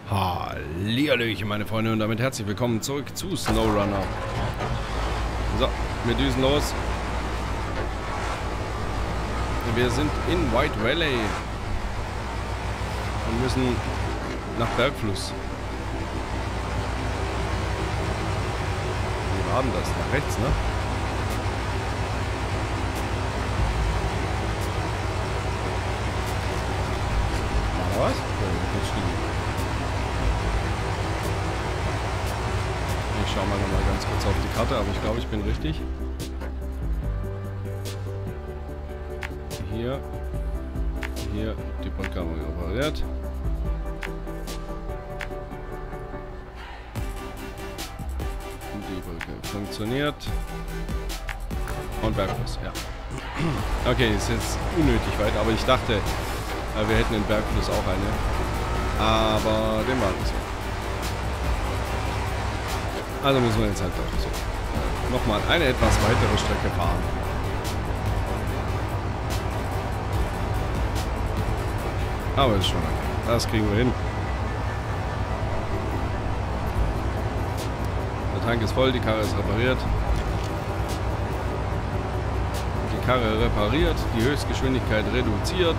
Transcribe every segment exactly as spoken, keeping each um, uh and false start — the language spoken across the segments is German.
Hallihallöchen, meine Freunde, und damit herzlich willkommen zurück zu SnowRunner. So, wir düsen los. Wir sind in White Valley und müssen nach Bergfluss. Wie war denn das? Nach rechts, ne? War da was? Ich schau mal noch mal ganz kurz auf die Karte, aber ich glaube, ich bin richtig. Hier, hier die Brücke haben wir repariert. Die Brücke funktioniert. Und Bergfluss, ja. Okay, ist jetzt unnötig weit, aber ich dachte, wir hätten in Bergfluss auch eine. Aber den war nicht so. Also müssen wir jetzt halt doch so äh, nochmal eine etwas weitere Strecke fahren. Aber ist schon okay. Das kriegen wir hin. Der Tank ist voll, die Karre ist repariert. Die Karre repariert, die Höchstgeschwindigkeit reduziert.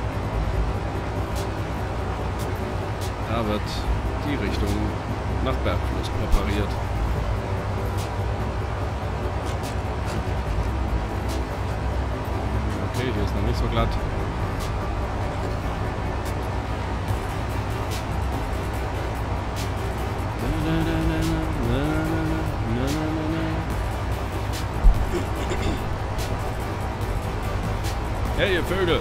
Da wird die Richtung nach Bergfluss präpariert. Okay, hier ist noch nicht so glatt. Hey, ihr Vögel!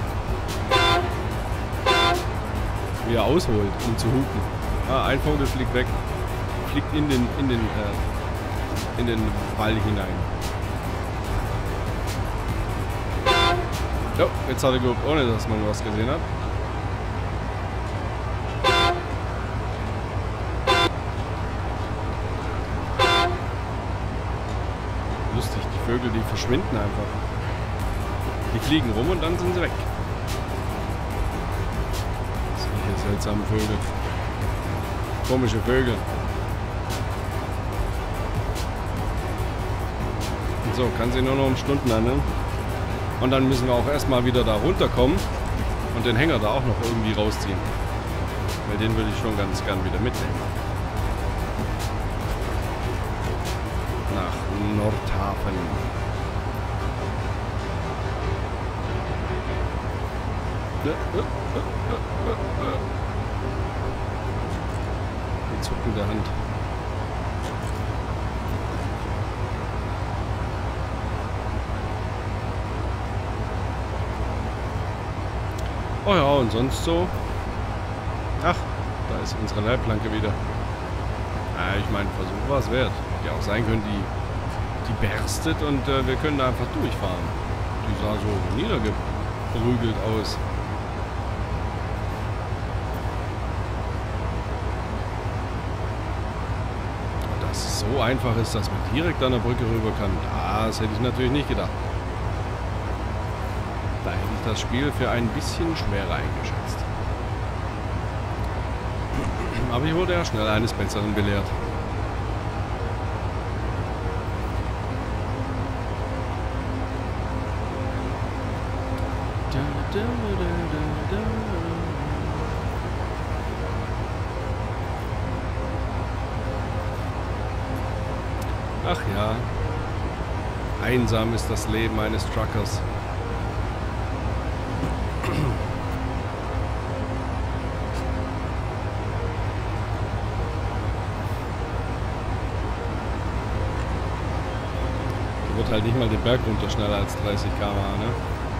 Wie er ausholt, um zu hupen. Ah, ein Vogel fliegt weg. Fliegt in den, in den, äh, in den Wall hinein. Jo, jetzt hat er gehupt, ohne dass man was gesehen hat. Lustig, die Vögel, die verschwinden einfach. Die fliegen rum und dann sind sie weg. Solche seltsamen Vögel. Komische Vögel. Und so, kann sie nur noch um Stunden handeln. Und dann müssen wir auch erstmal wieder da runterkommen und den Hänger da auch noch irgendwie rausziehen. Weil den würde ich schon ganz gern wieder mitnehmen. Nach Nordhafen. Die zuckende Hand. Oh ja, und sonst so. Ach, da ist unsere Leitplanke wieder. Ja, ich meine, Versuch war es wert. Hätte ja auch sein können, die, die berstet und äh, wir können da einfach durchfahren. Die sah so niedergeprügelt aus. Dass es so einfach ist, dass man direkt an der Brücke rüber kann, das hätte ich natürlich nicht gedacht. Da hätte ich das Spiel für ein bisschen schwerer eingeschätzt. Aber ich wurde ja schnell eines Besseren belehrt. Ach ja, einsam ist das Leben eines Truckers. Wird halt nicht mal den Berg runter schneller als dreißig Kilometer pro Stunde, ne?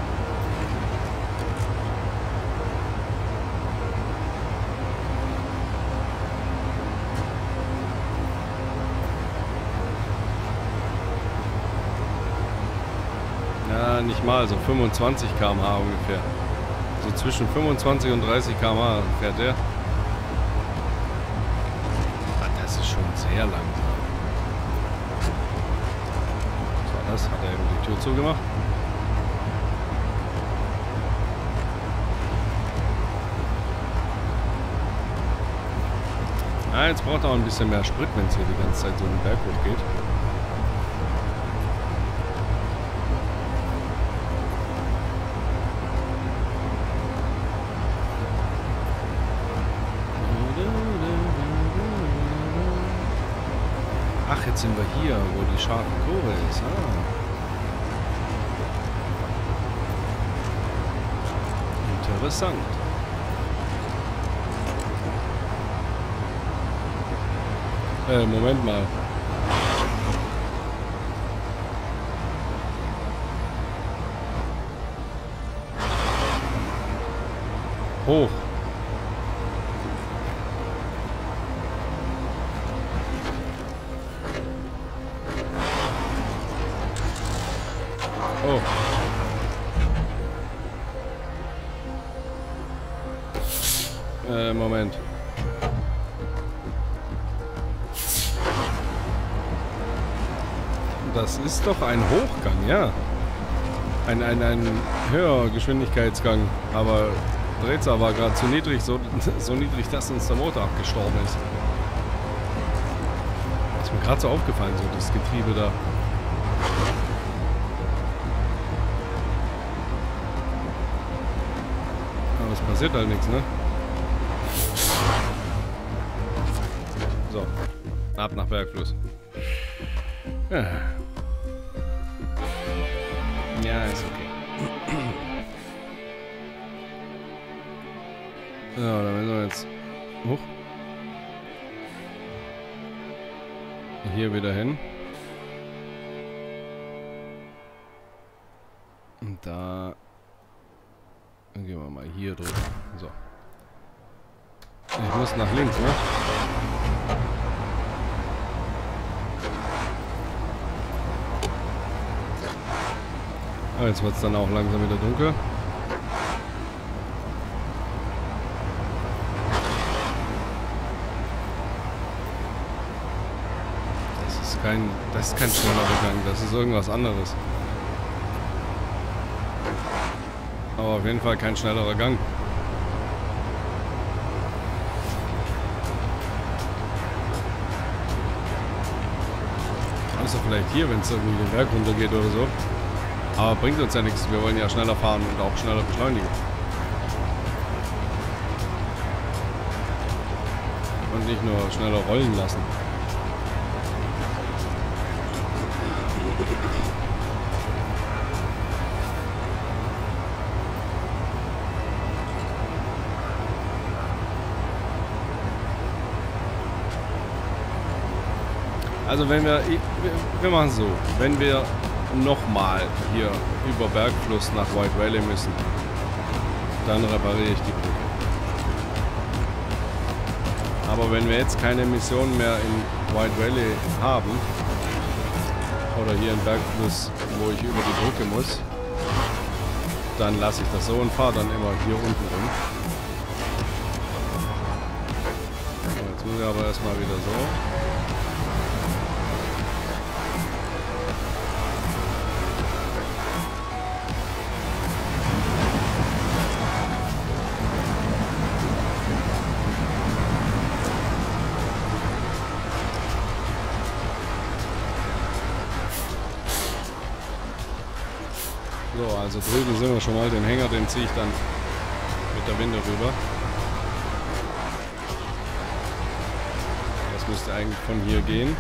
Ja, nicht mal, so fünfundzwanzig Kilometer pro Stunde ungefähr. So zwischen fünfundzwanzig und dreißig Kilometer pro Stunde fährt der. Das ist schon sehr langsam. Das hat er eben die Tür zugemacht. Ah, jetzt braucht er auch ein bisschen mehr Sprit, wenn es hier die ganze Zeit so einen Berg hoch geht. Ach, jetzt sind wir hier, wo die scharfe Kurve ist. Ah. Interessant. Äh, Moment mal. Hoch. Oh. Äh, Moment. Das ist doch ein Hochgang, ja. Ein, ein, ein höherer Geschwindigkeitsgang. Aber Drehzahl war gerade zu niedrig, so, so niedrig, dass uns der Motor abgestorben ist. Ist mir gerade so aufgefallen, so das Getriebe da. Aber es passiert halt nichts, ne? So. Ab nach Bergfluss. Ja. Ja, ist okay. So, dann müssen wir jetzt hoch. Hier wieder hin. Und da dann gehen wir mal hier drüber. So. Ich muss nach links, ne? Ah, jetzt wird es dann auch langsam wieder dunkel. Das ist kein, das ist kein schneller Gang, das ist irgendwas anderes. Aber auf jeden Fall kein schnellerer Gang. Außer vielleicht hier, wenn es irgendwie den Berg runter geht oder so. Aber bringt uns ja nichts, wir wollen ja schneller fahren und auch schneller beschleunigen. Und nicht nur schneller rollen lassen. Also wenn wir, wir machen es so, wenn wir nochmal hier über Bergfluss nach White Valley müssen, dann repariere ich die Brücke. Aber wenn wir jetzt keine Mission mehr in White Valley haben, oder hier in Bergfluss, wo ich über die Brücke muss, dann lasse ich das so und fahre dann immer hier unten rum. So, jetzt muss ich aber erstmal wieder so. So, also drüben sind wir schon mal. Den Hänger, den ziehe ich dann mit der Winde rüber. Das müsste eigentlich von hier gehen.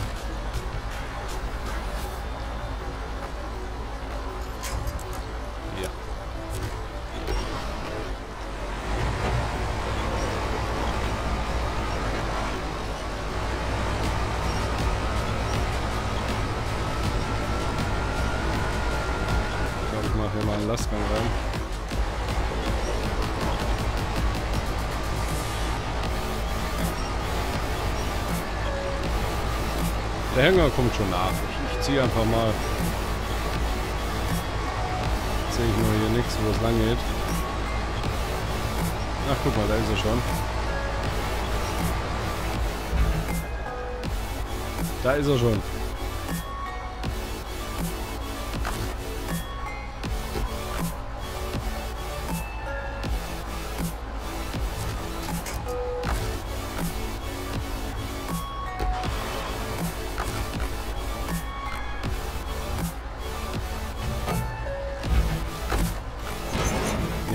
Ja. Ich mache hier mal einen Lastgang rein. Der Hänger kommt schon nach. Ich, ich ziehe einfach mal. Jetzt sehe ich nur hier nichts, wo es lang geht. Ach, guck mal, da ist er schon. Da ist er schon.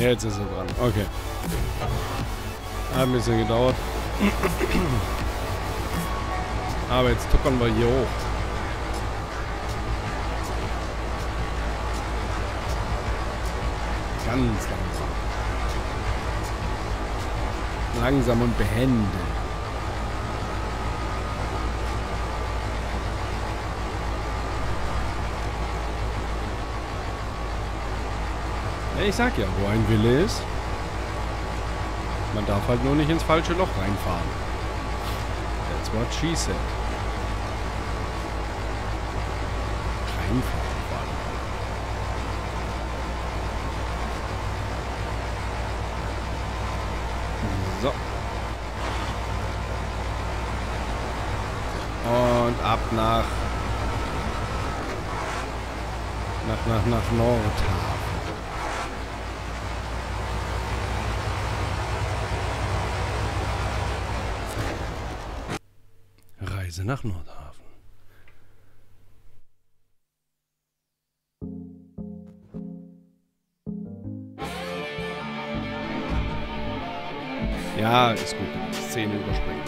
Jetzt ist er dran. Okay. Hat ein bisschen gedauert. Aber jetzt tuckern wir hier hoch. Ganz langsam. Langsam und behende. Ja, ich sag ja, wo ein Wille ist. Man darf halt nur nicht ins falsche Loch reinfahren. That's what she said. Reinfahren. So. Und ab nach... Nach, nach, nach Nordhafen. Reise nach Nordhafen. Ja, ist gut. Szene überspringen.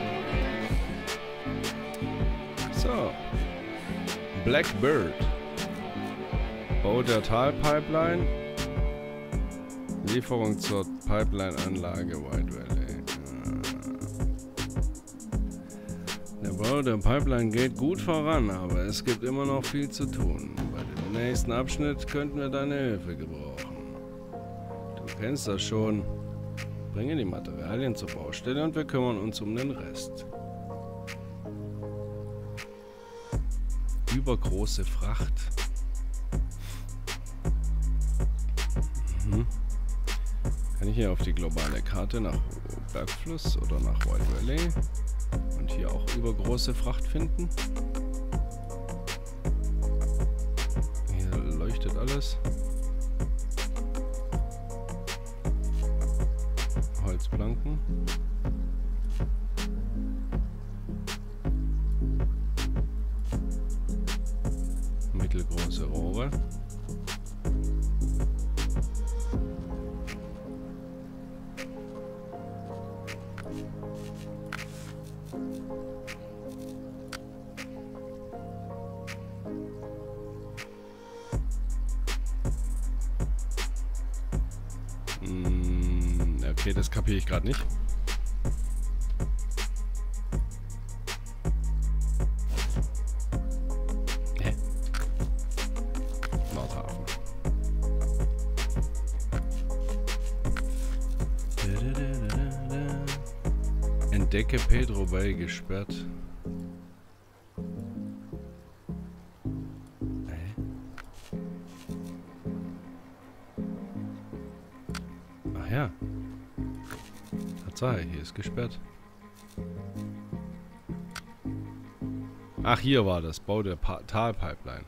So. Blackbird. Bau der Talpipeline. Lieferung zur Pipeline-Anlage White Valley. Der Bau der Pipeline geht gut voran, aber es gibt immer noch viel zu tun. Bei dem nächsten Abschnitt könnten wir deine Hilfe gebrauchen. Du kennst das schon. Bringe die Materialien zur Baustelle und wir kümmern uns um den Rest. Übergroße Fracht. Mhm. Kann ich hier auf die globale Karte nach Bergfluss oder nach White Valley und hier auch übergroße Fracht finden? Hier leuchtet alles. Holzplanken. Mittelgroße Rohre. Hm, okay, das kapiere ich gerade nicht. Hä? Nordhafen. Entdecke Pedro Bay gesperrt. Ja. Tatsache, hier ist gesperrt. Ach, hier war das. Bau der pa Talpipeline.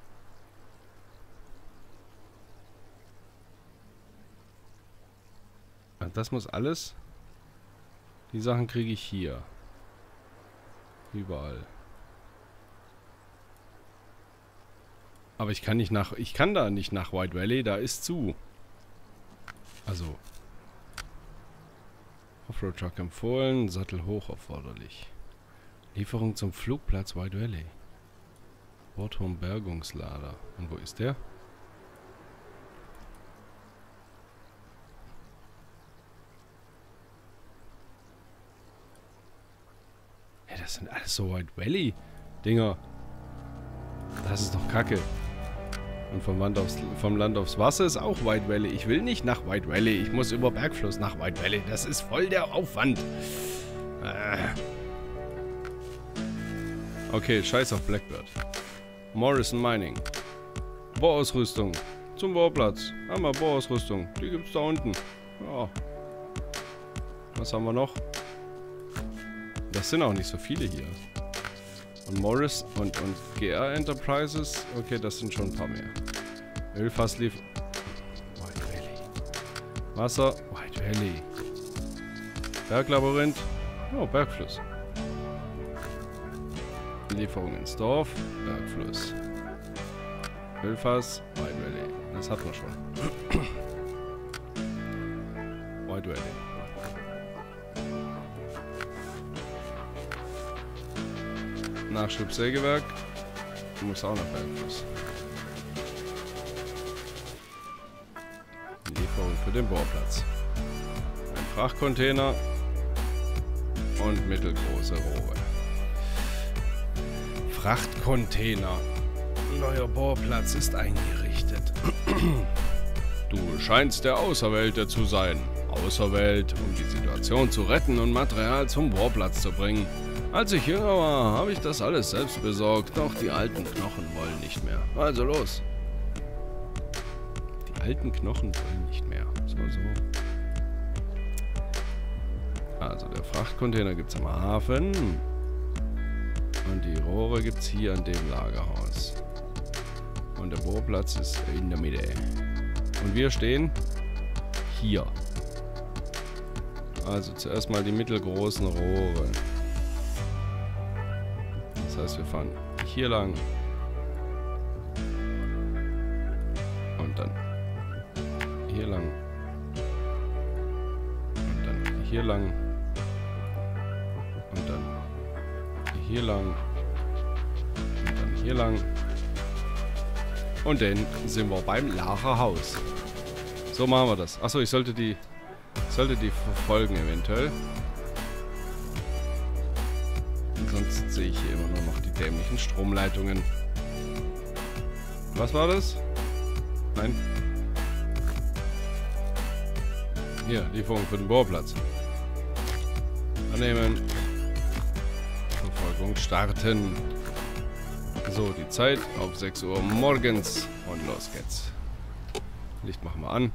Das muss alles... Die Sachen kriege ich hier. Überall. Aber ich kann nicht nach... Ich kann da nicht nach White Valley. Da ist zu. Also... Offroad-Truck empfohlen, Sattel hoch erforderlich. Lieferung zum Flugplatz White Valley. Bordturm-Bergungslader. Und wo ist der? Hey, das sind alles so White Valley-Dinger. Das ist doch Kacke. Und vom Land, aufs, vom Land aufs Wasser ist auch White Valley. Ich will nicht nach White Valley. Ich muss über Bergfluss nach White Valley. Das ist voll der Aufwand. Äh. Okay, scheiß auf Blackbird. Morrison Mining. Bohrausrüstung. Zum Bohrplatz. Haben wir Bohrausrüstung. Die gibt's da unten. Ja. Was haben wir noch? Das sind auch nicht so viele hier. Und Morris und, und G R Enterprises. Okay, das sind schon ein paar mehr. Ölfass lief. White Valley. Wasser. White Valley. Berglabyrinth. Oh, Bergfluss. Lieferung ins Dorf. Bergfluss. Ölfass. White Valley. Das hat man schon. mal durch. Nachschubsägewerk. Muss auch noch Bergfluss. Lieferung für den Bohrplatz. Ein Frachtcontainer und mittelgroße Rohre. Frachtcontainer. Neuer Bohrplatz ist eingerichtet. Du scheinst der Auserwählte zu sein. Auserwählt, um die Situation zu retten und Material zum Bohrplatz zu bringen. Als ich jünger war, habe ich das alles selbst besorgt, doch die alten Knochen wollen nicht mehr. Also los. Die alten Knochen wollen nicht mehr. So, so. Also der Frachtcontainer gibt es am Hafen. Und die Rohre gibt es hier an dem Lagerhaus. Und der Bohrplatz ist in der Mitte. Und wir stehen hier. Also zuerst mal die mittelgroßen Rohre. Das heißt, wir fahren hier lang. Und dann hier lang. Und dann hier lang. Und dann hier lang. Und dann hier lang. Und dann sind wir beim Lagerhaus. So machen wir das. Achso, ich sollte die sollte die verfolgen eventuell. Sonst sehe ich hier immer nur noch die dämlichen Stromleitungen. Was war das? Nein. Hier, Lieferung für den Bohrplatz. Annehmen. Verfolgung starten. So, die Zeit auf sechs Uhr morgens. Und los geht's. Licht machen wir an.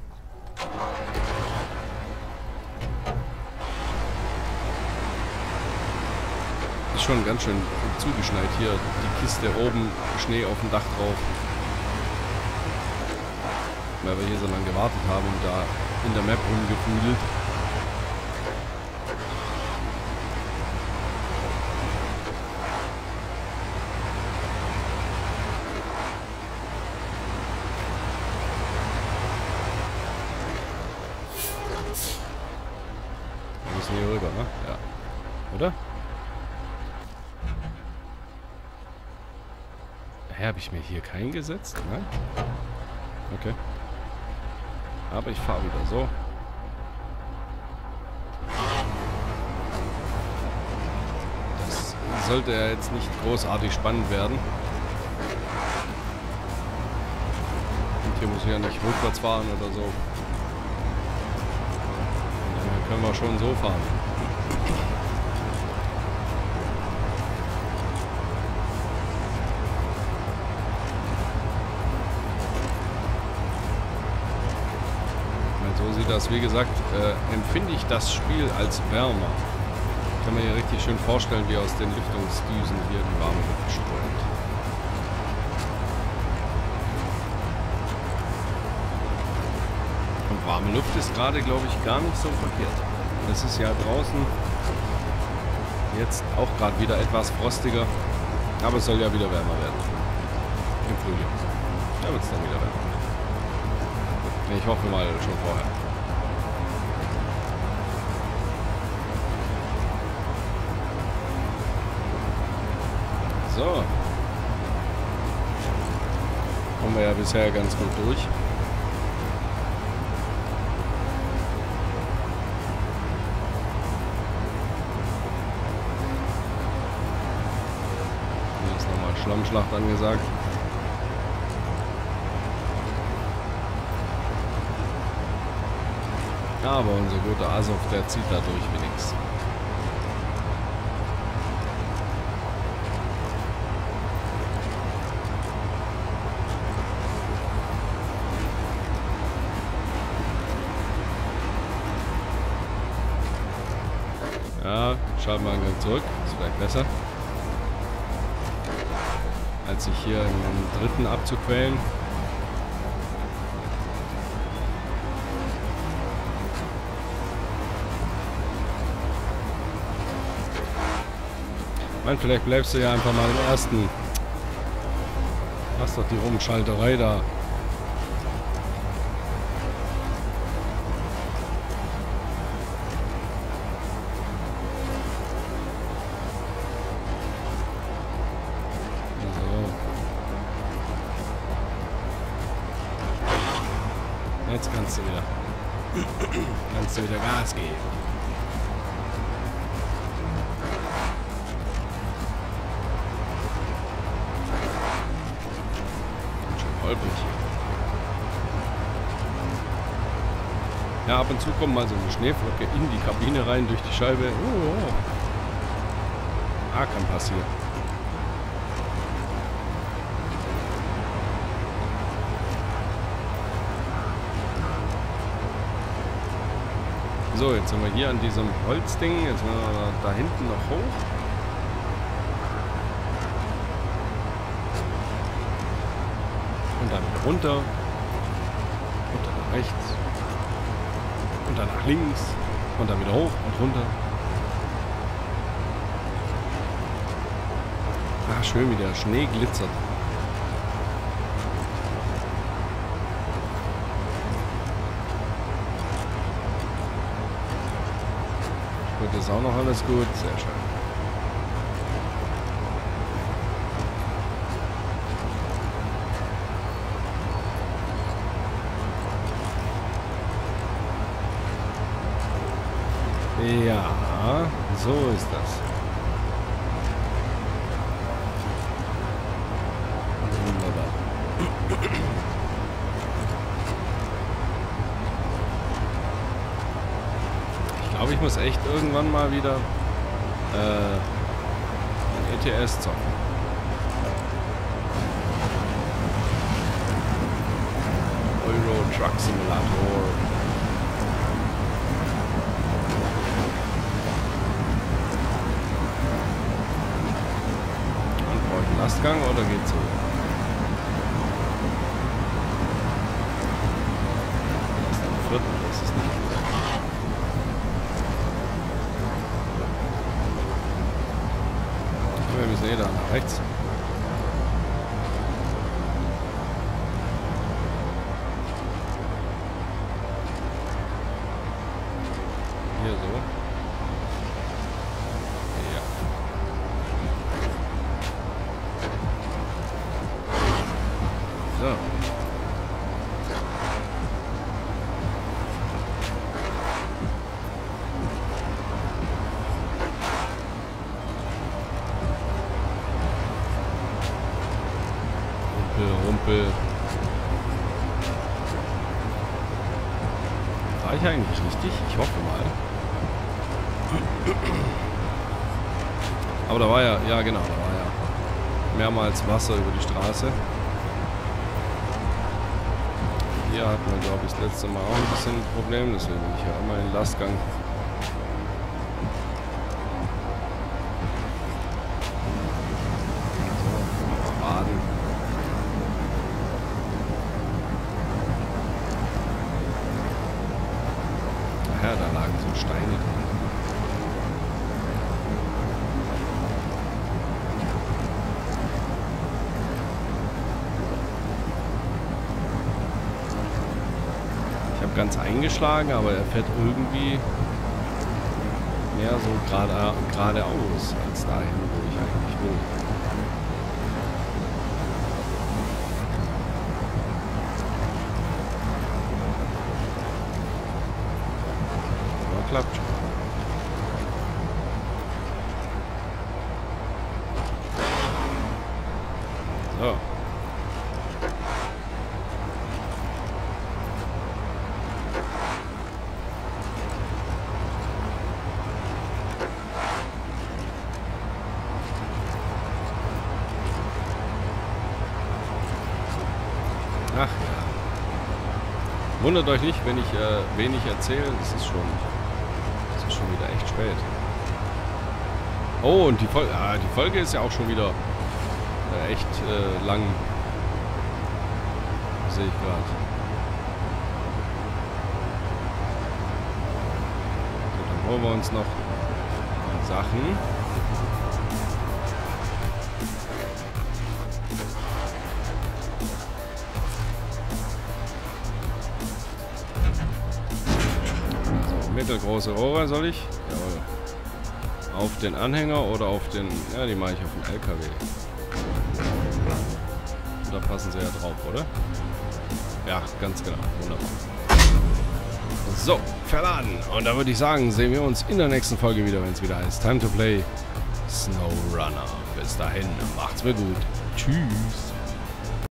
Ist schon ganz schön zugeschneit hier. Die Kiste oben, Schnee auf dem Dach drauf. Weil wir hier so lange gewartet haben und da in der Map rumgefühlt. Wir müssen hier rüber, ne? Ja. Oder? Hä, habe ich mir hier keinen gesetzt? Nein? Okay. Aber ich fahre wieder so. Das sollte ja jetzt nicht großartig spannend werden. Und hier muss ich ja nicht rückwärts fahren oder so. Und dann können wir schon so fahren. So sieht das, wie gesagt, äh, empfinde ich das Spiel als wärmer. Ich kann mir hier richtig schön vorstellen, wie aus den Lüftungsdüsen hier die warme Luft strömt. Und warme Luft ist gerade, glaube ich, gar nicht so verkehrt. Es ist ja draußen jetzt auch gerade wieder etwas frostiger, aber es soll ja wieder wärmer werden. Im Frühling. Da wird es dann wieder wärmer. Ich hoffe mal schon vorher. So. Kommen wir ja bisher ganz gut durch. Hier ist nochmal Schlammschlacht angesagt. Aber unser guter Azov, der zieht da durch wie nix. Ja, schalten wir einen Gang zurück. Ist vielleicht besser. Als sich hier in den dritten abzuquälen. Mann, vielleicht bleibst du ja einfach mal im ersten. Lass doch die Rumschalterei da. Jetzt kannst du wieder. Kannst du wieder Gas geben. Schon holprig. Ja, ab und zu kommt mal so eine Schneeflocke in die Kabine rein, durch die Scheibe. Oh, oh. Ah, kann passieren. So, jetzt sind wir hier an diesem Holzding. Jetzt müssen wir da hinten noch hoch. Und dann runter. Und dann nach rechts. Und dann nach links. Und dann wieder hoch und runter. Ah, schön, wie der Schnee glitzert. Gut, ist auch noch alles gut. Sehr schön. Ja, so ist das. Wunderbar. Ich glaube, ich muss echt irgendwann mal wieder äh, ein E T S zocken. Euro Truck Simulator. Lastgang oder geht's so? Das ist ein Viertel, das ist nicht gut. Wir müssen eh da nach rechts. Hier so. So. Rumpel, Rumpel. War ich eigentlich richtig? Ich hoffe mal. Aber da war ja, ja genau, da war ja mehrmals Wasser über die Straße. Hier hatten wir, glaube ich, das letzte Mal auch ein bisschen ein Problem, deswegen bin ich ja immer in Lastgang. So, baden. Ja, da lagen so Steine drin. Ganz eingeschlagen, aber er fährt irgendwie mehr so gerade geradeaus als dahin, wo ich eigentlich will. Aber klappt schon. So. Ach ja. Wundert euch nicht, wenn ich äh, wenig erzähle. Das ist schon, das ist schon wieder echt spät. Oh, und die Folge, ah, die Folge ist ja auch schon wieder äh, echt äh, lang. Sehe ich gerade. So, dann holen wir uns noch Sachen. Mittelgroße Rohre soll ich? Jawohl. Auf den Anhänger oder auf den... Ja, die mache ich auf den L K W. Und da passen sie ja drauf, oder? Ja, ganz genau. Wunderbar. So, verladen. Und da würde ich sagen, sehen wir uns in der nächsten Folge wieder, wenn es wieder heißt Time to Play SnowRunner. Bis dahin, macht's mir gut. Tschüss.